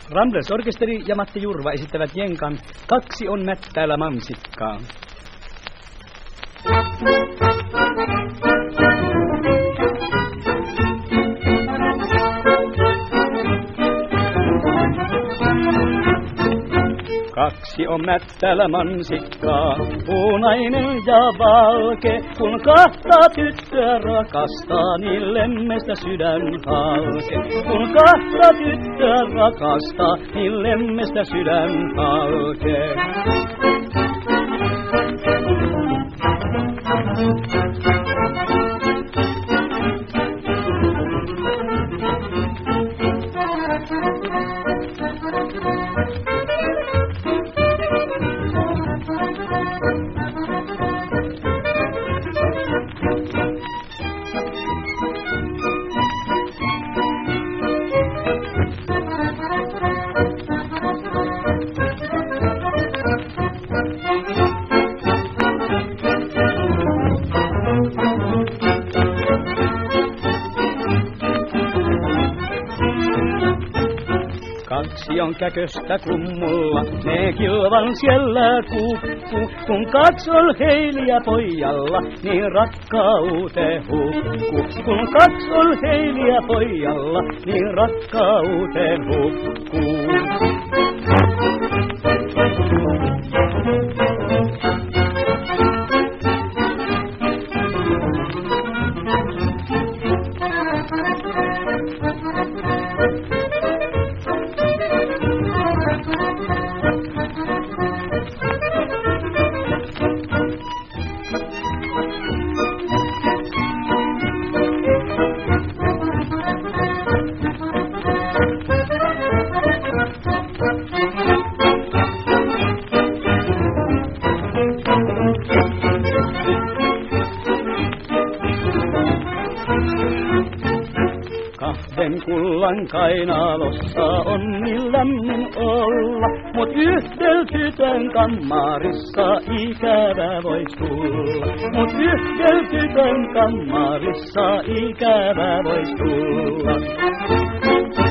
Ramblers-orkesteri ja Matti Jurva esittävät jenkan Kaksi on mättäällä mansikkaa. Kaksi on mättäällä mansikkaa, punainen ja valke. Kun kahta tyttöä rakastaa, niin lemmestä sydän halke. Kun kahta tyttöä rakastaa, niin lemmestä sydän halke. Kaksi on käköstä kummulla, ne kilvan siellä kukku. Kun kaksi on heiliä pojalla, niin rakkauteen hukku. Kun kaksi on heiliä pojalla, niin rakkauteen hukku. Kahden kullan kainalossa on niin lämmin olla, mut yhdellä tytön kammarissa ikävä vois tulla. Mut yhdellä tytön kammarissa ikävä vois tulla.